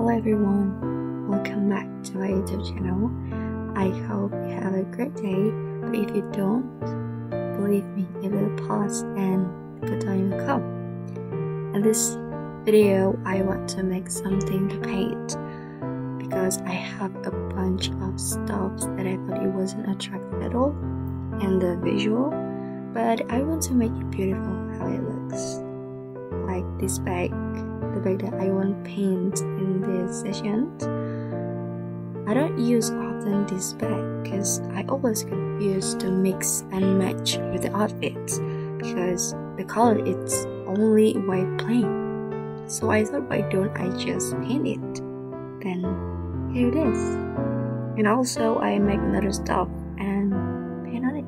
Hello everyone, welcome back to my YouTube channel. I hope you have a great day, but if you don't, believe me, it will pass and good time will come. In this video, I want to make something to paint because I have a bunch of stuff that I thought it wasn't attractive at all in the visual, but I want to make it beautiful how it looks. Like this bag, the bag that I want to paint in this session. I don't use often this bag because I always confuse to mix and match with the outfits because the color is only white plain. So I thought, why don't I just paint it? Then here it is. And also I make another stuff and paint on it.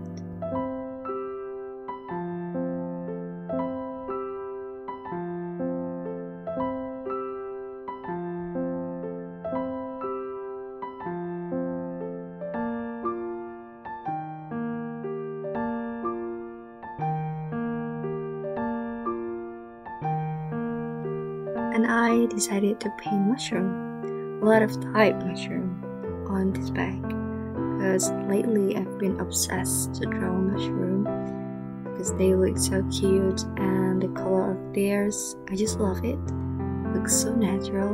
And I decided to paint mushroom, a lot of type mushroom on this bag because lately I've been obsessed to draw mushroom because they look so cute and the color of theirs, I just love it. Looks so natural.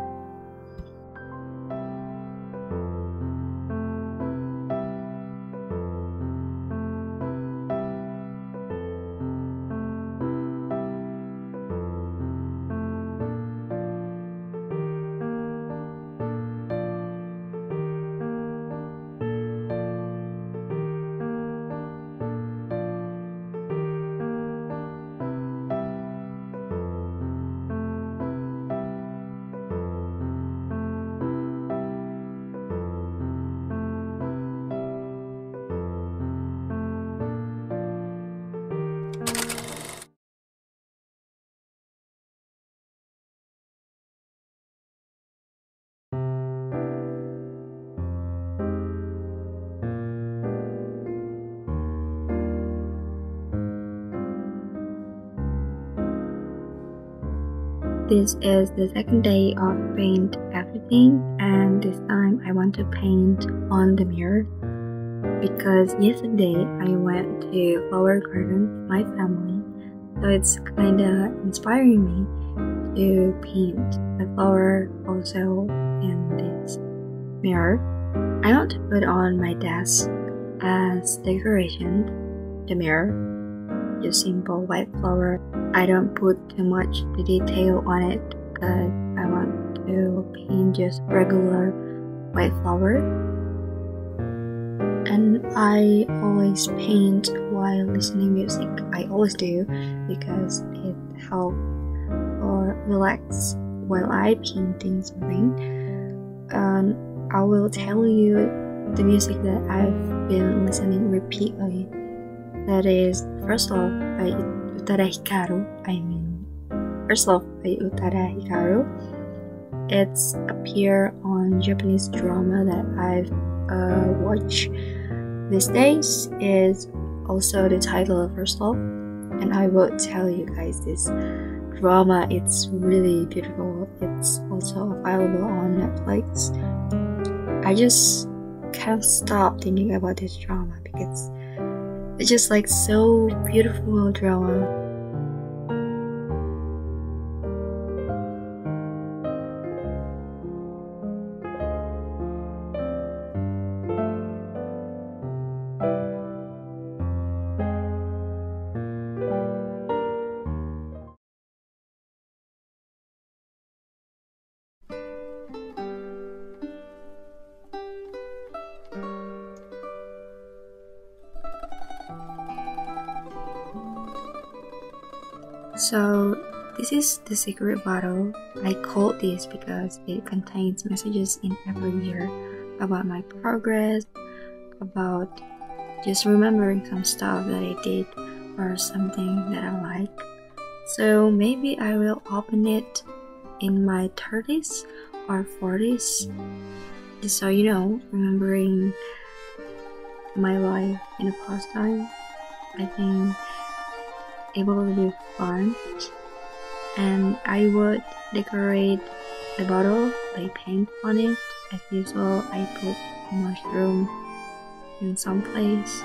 This is the second day of paint everything, and this time I want to paint on the mirror because yesterday I went to flower garden with my family, so it's kinda inspiring me to paint the flower also in this mirror. I want to put on my desk as decoration, the mirror, just simple white flower. I don't put too much the detail on it because I want to paint just regular white flower. And I always paint while listening music. I always do because it helps or relax while I painting something. And I will tell you the music that I've been listening repeatedly. That is First Love by Utada Hikaru. First Love by Utada Hikaru. It's appear on Japanese drama that I've watched these days. Is also the title of First Love, and I will tell you guys this drama. It's really beautiful. It's also available on Netflix. I just can't stop thinking about this drama because it's just like so beautiful drama. So this is the secret bottle. I called this because it contains messages in every year about my progress, about just remembering some stuff that I did or something that I like. So maybe I will open it in my 30s or 40s, just so you know, remembering my life in the past time. I think it will be fun, and I would decorate the bottle, I paint on it. As usual, I put a mushroom in some place.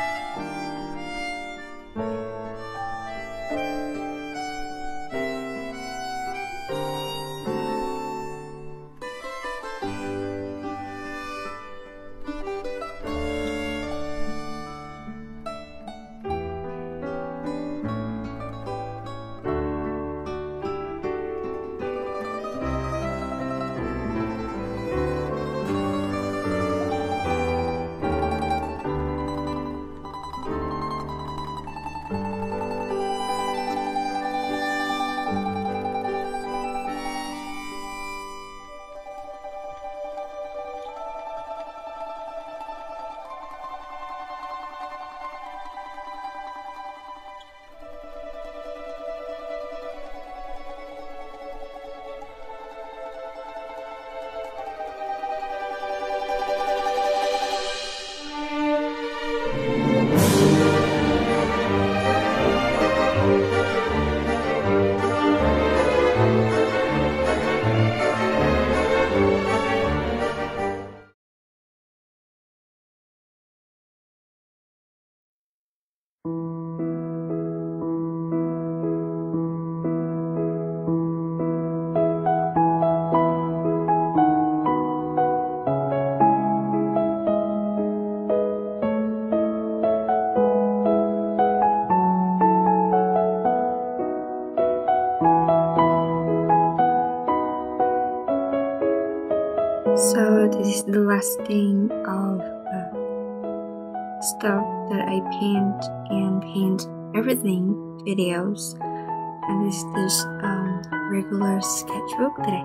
So this is the last thing of stuff that I paint everything videos, and this is this regular sketchbook that I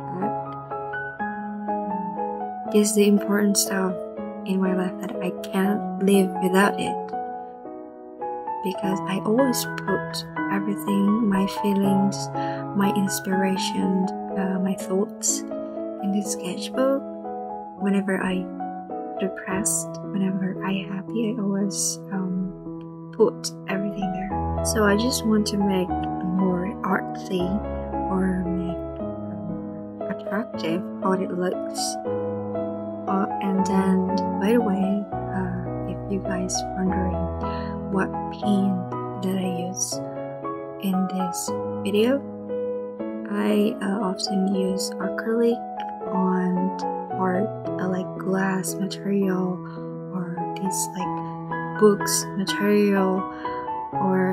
had. This is the important stuff in my life that I can't live without it, because I always put everything, my feelings, my inspiration, my thoughts in this sketchbook. Whenever I depressed, whenever I happy, I always put everything there. So I just want to make more artsy or make attractive how it looks. And then, by the way, if you guys wondering what paint that I use in this video, I often use acrylic on art, like glass material, or this like books material, or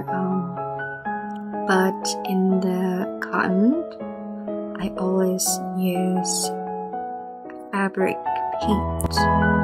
but in the cotton I always use fabric paint.